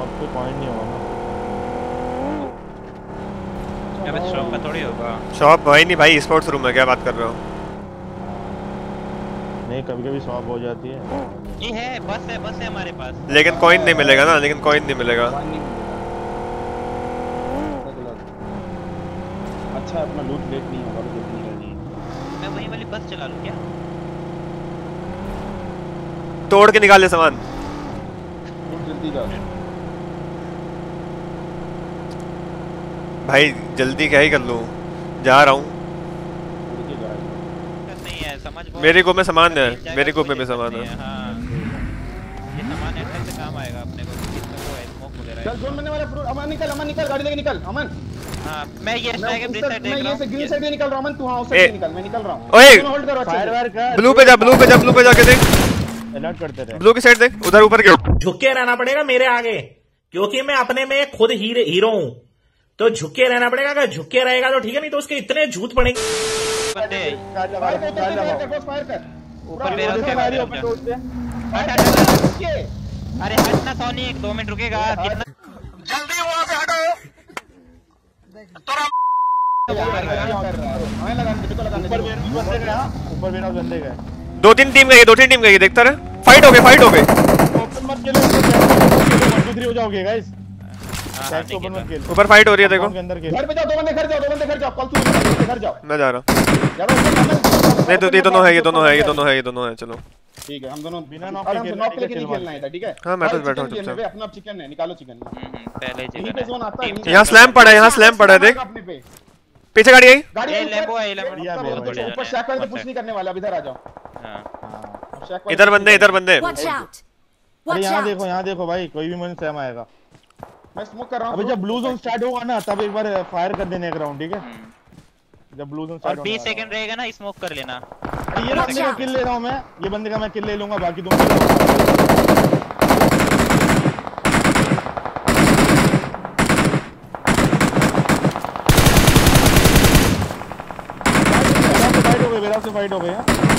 Shop पे point नहीं होगा ना। अबे शॉप का थोड़ी होगा। शॉप भाई नहीं भाई, स्पोर्ट्स रूम है, क्या बात कर रहे हो? नहीं कभी-कभी शॉप हो जाती है। ये है बस है हमारे पास। लेकिन कॉइन नहीं मिलेगा ना, लेकिन कॉइन नहीं मिलेगा। अच्छा अपना लूट लेट नहीं होगा, जितनी करनी है। मैं वही वाली बस चला लूं क्या? तोड़ के निकाल ले सामान। लूट जल्दी जा भाई जल्दी क्या ही कर लूं, जा रहा हूँ। नहीं है समझ। मेरे को में सामान है, मेरे को में सामान है। हाँ ये सामान ऐसे से काम आएगा अपने को। इसमें वो है स्मोक वगैरह। चल जोन बनने वाला फ्रूट। अमन निकल गाड़ी लेके निकल अमन। हाँ मैं ये स्ट्राइक है ब्रिज साइड देख रहा हूं। मैं ये से ग्रीन साइड से निकल रहा हूं अमन, तू हां उस साइड से निकल, मैं निकल रहा हूं। ओए होल्ड करो, फायर वायर कर। ब्लू पे जा, ब्लू पे जाके देख। अलर्ट करते रहे। ब्लू की साइड देख, उधर ऊपर के। झुक के रहना पड़ेगा मेरे आगे, क्योंकि मैं अपने में खुद हीरो हूँ। तो झुक के रहना पड़ेगा, अगर झुक के रहेगा तो ठीक है, नहीं तो उसके इतने झूठ पड़ेंगे। बंदे फायर कर ऊपर मेरा ओपन रोड पे। अरे हट ना सोनी, 2 मिनट रुकेगा। कितना जल्दी वहाँ से हटो। ऊपर मेरा बंदे गए। 2-3 टीम गई, देखता रहे। फाइट हो गए। ओपन मत खेलो, 1-2-3 हो जाओगे गाइस। ओपन मत खेलो। ऊपर फाइट हो रही है देखो। के अंदर घर पे जाओ, दो बंदे घर जाओ, कल तू घर जाओ। मैं जा रहा हूँ। यार नहीं तो ये दोनों है, चलो ठीक है। हम दोनों बिना नॉक आराम के से नॉक लेके नहीं खेलना है, ठीक है? हाँ मैं तो बैठा हूँ चुपचाप। अपना चिकन है, निकालो चिकन। पहले ही यहीं पे जोन आता है। यहाँ स्लैम पड़ा है, देख अपने पे पीछे गाड़ी आई। गाड़ी ये लेम्बो है, ऊपर शैक वाले कुछ नहीं करने वाला, अब इधर आ जाओ। हां इधर बंदे। अरे यहाँ देखो भाई, कोई भी मन सैम आएगा। मैं स्मोक कर रहा हूं। अबे जब ब्लू जोन स्टार्ट होगा ना, तब एक बार फायर कर देने एक राउंड, ठीक है? जब ब्लू जोन और स्टार्ट 20 सेकंड रहेगा ना, स्मोक कर लेना। ये बंदे का किल ले रहा हूं मैं, ये बंदे का मैं किल ले लूंगा, बाकी तुम फाइट हो गए।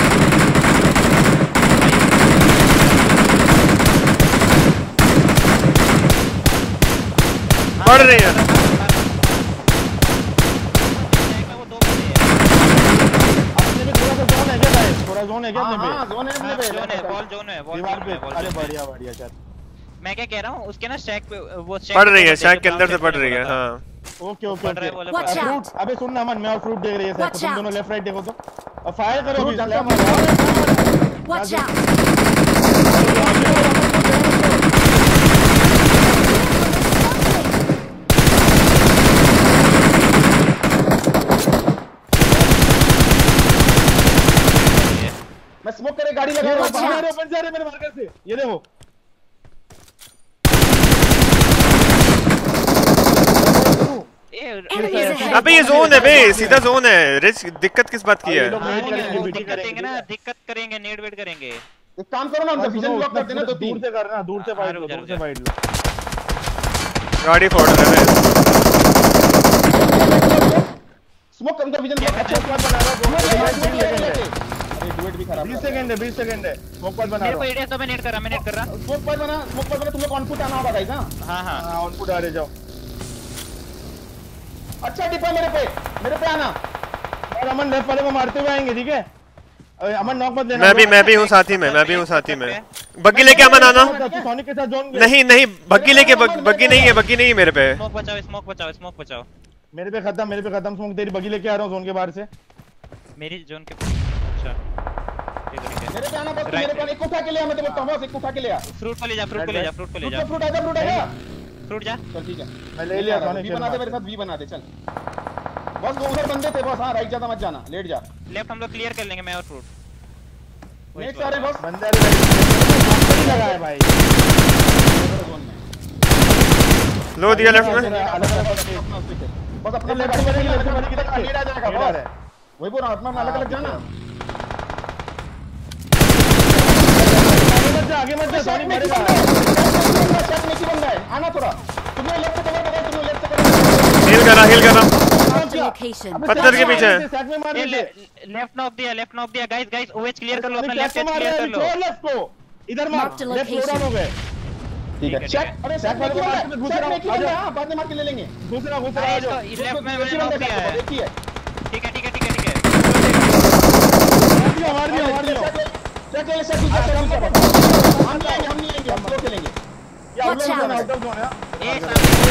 बढ़ रही है। थोड़ा जोन है क्या अपने पे? हां जोन है अपने पे, बॉल जोन है। अरे बढ़िया चल। मैं क्या कह रहा हूं, उसके ना स्टैक पे वो पड़ रही है, स्टैक के अंदर से पड़ रही है। हां ओके फ्रूट। अबे सुन ना अमन, मैं और फ्रूट देख रही है सर, तुम दोनों लेफ्ट राइट देखो तो। और फायर करो अभी। Watch out. मैं स्मोक करे गाड़ी लगा रहा हूं। ओपन जा रहे मेरे मार्कर से, ये देखो। अबे ये जोन है बे, सीधा जोन है। रिच दिक्कत किस बात की है? दिक्कत करेंगे, नेट वेट करेंगे। एक काम करो ना, हम विजन ब्लॉक कर देना, तो दूर से करना, दूर से फाइट लो। गाड़ी फोड़ रहे हैं। स्मोक अंदर विजन ब्लॉक। अच्छा स्क्वाड बना रहा हूं। अरे डुएट भी खराब। 20 सेकंड है। स्मोक पॉइंट बना रहा हूं। मेरे को एरिया तो मैं नेट कर रहा। स्मोक पॉइंट बना। तुम लोग ऑनफुट आना होगा गाइस। हां ऑनफुट आ रहे जाओ। अच्छा डिपा मेरे पे आना। और अमन लेफ्ट वाले को मारते हुए आएंगे, ठीक है? अमन नॉक मत देना। मैं भी हूं साथी में, बग्गी लेके अमन आना। सोनिक के साथ जोन। नहीं बग्गी नहीं है मेरे पे। स्मोक बचाओ। मेरे पे खत्म स्मोक। तेरी बग्गी लेके आ रहा हूं जोन के बाहर से। मेरी जोन के अच्छा मेरे पे आना बस। मेरे पे एक उठा के ले आ, मैं तो बोलता हूं बस एक उठा के ले आ। फ्रूट को ले जा। फ्रूट आजा। फ्रूट जा। चल ठीक है, मैं ले लिया। वी बना दे मेरे साथ, वी बना दे। चल बस वो उधर बंदे थे बस। हां राइट ज्यादा मत जाना, लेट जा। लेफ्ट हम लोग क्लियर कर लेंगे, मैं और फ्रूट। नेट सारे बस बंदे लगा है भाई जोन में। लो दिया लेफ्ट में। बस अपना लेफ्ट में लीड आ जाएगा बस। वही बोल रहा हूं, अपना अलग जाना। आगे मत जा सोनी मरेगा। शॉट नीचे बंदा है, आना थोड़ा। तुम्हें लेफ्ट से कवर करो, हिल करा। पत्थर के पीछे लेफ्ट नॉक दिया। गाइस ओएच क्लियर कर लो, अपना लेफ्ट क्लियर कर लो। लेफ्ट को इधर मार। लेफ्ट हो गए। ठीक है चेक। अरे शैक वाले को दूसरा हां बाद में मार के ले लेंगे। दूसरा आ जाओ लेफ्ट में मैंने नॉक किया है। देखिए ठीक है मार दिया चेक ले शैक हम नहीं आएंगे हम लोग खेलेंगे। ये आउट ऑफ जोन है। एक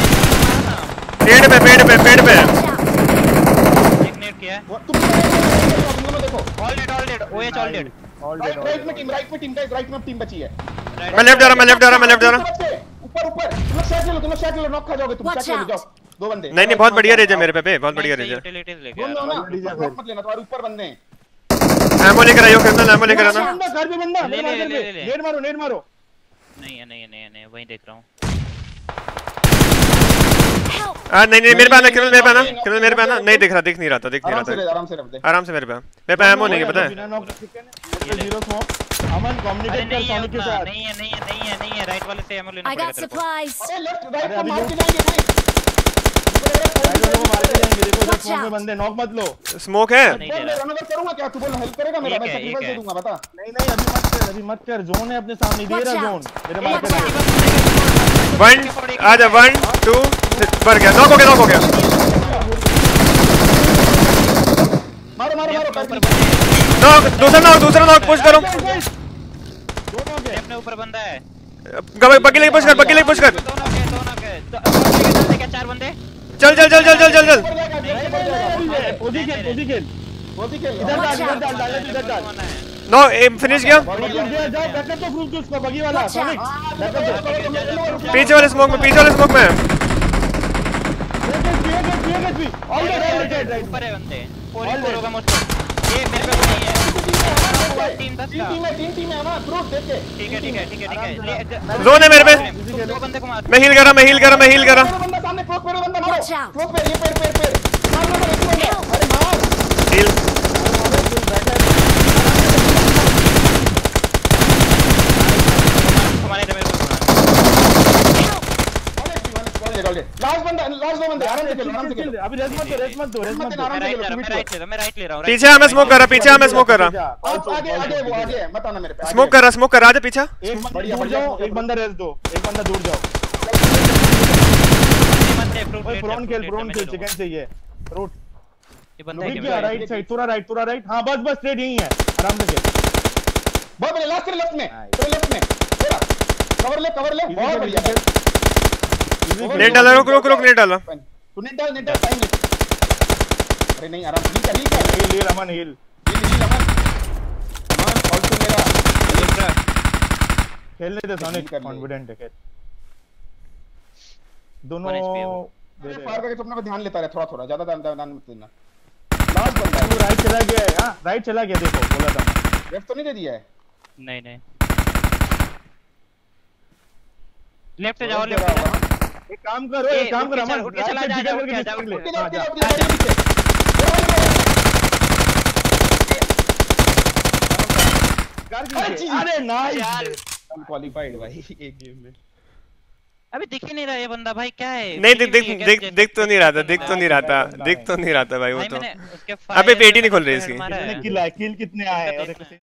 पेड़ पे एक नेट किया तुम दोनों देखो ऑल डेड ओएच ऑल डेड। राइट में टीम बची है। मैं लेफ्ट जा रहा ऊपर तुम लोग शॉट ले लो नॉक खा जाओगे तुम। शॉट ले जाओ 2 बंदे। नहीं बहुत बढ़िया रेंज है मेरे पे बहुत बढ़िया रेंज है। यूटिलिटीज लेके दोनों ना मत लेना तुम्हारे ऊपर बंदे हैं। एमो लेकर आइयो क्रिमिनल एमो लेकर आना। घर पे बंदा ले। नेट मारो नहीं है वहीं देख रहा हूं। नहीं मेरे पे आना क्रिमिनल मेरे पे आना। नहीं दिख नहीं रहा था आराम से मेरे पे एमो नहीं है पता है। जीरो स्मोक अमन कम्युनिकेट कर सोनिक के साथ। नहीं है राइट वाले से एमो लेना पड़ेगा तेरे को। अरे लेफ्ट राइट को मार के जाएंगे देखो स्मोक में बंदे नॉक मत लो। स्मोक है मैं रनओवर करूंगा क्या तू बोल हेल्प करेगा मेरा? मैं सैक्रिफाइस दे दूंगा बता। नहीं अभी मत कर जोन है अपने सामने दे रहा जोन मेरे मार के 1 आ जा 1 2 बढ़ गया नॉक हो गया मारो नॉक दूसरा नॉक पुश करो। अपने ऊपर बंदा है बग्गी लेके पुश कर चार बंदे। चल इधर डाल नो एम फिनिश किया। बैकअप तो ग्रुप उसको बगी वाला सोनिक पीछे वाले स्मोक में ऊपर है बंदे फोर होगा मुझको। ये मेरे पे नहीं है टीम 10 का टीम है ना ग्रुप देख के। ठीक है जोन है मेरे पे। दो बंदे को मार। मैं हील कर रहा बंदा सामने क्लोज पे बंदा मारो क्लोज पे ये पेड़ मार। अरे मार हील हमारे इधर मेरे को लास्ट दो बंदे आराम से खेलो अभी रेस मत दो मैं राइट ले रहा हूं। पीछे हमें स्मोक कर रहा आगे वो आगे मत आना मेरे पे। स्मोक कर रहा आजा पीछे। एक बंदा रेस दो एक बंदा दूर जाओ। फ्रॉन खेल चिकन चाहिए फ्रूट। ये बंदा है राइट साइड पूरा राइट हां बस स्ट्रेट यही है आराम से खेल। बहुत बढ़िया लास्ट लेफ्ट में थोड़ा कवर ले बहुत बढ़िया। नेट डाला रुक नेट डाला तू नेट डाल टाइम ले। अरे नहीं आराम से heal Aman heal Aman also मेरा खेलने दे सोनिक कॉन्फिडेंट है खेल दोनों। फायर करके तो अपने को ध्यान लेता रहे थोड़ा ज्यादा ध्यान मत देना। लास्ट बंदा है तू राइट चला गया है। हां राइट चला गया देखो बोला था लेफ्ट तो नहीं दे दिया है। नहीं लेफ्ट से जाओ एक काम करो अमन उठ के चला जा अरे नाइस क्वालिफाइड भाई एक गेम में। अभी दिख ही नहीं रहा ये बंदा भाई क्या है। नहीं दिख तो नहीं रहा था भाई वो तो। उसके अबे पेटी नहीं खोल रही इसकी। किल कितने आए और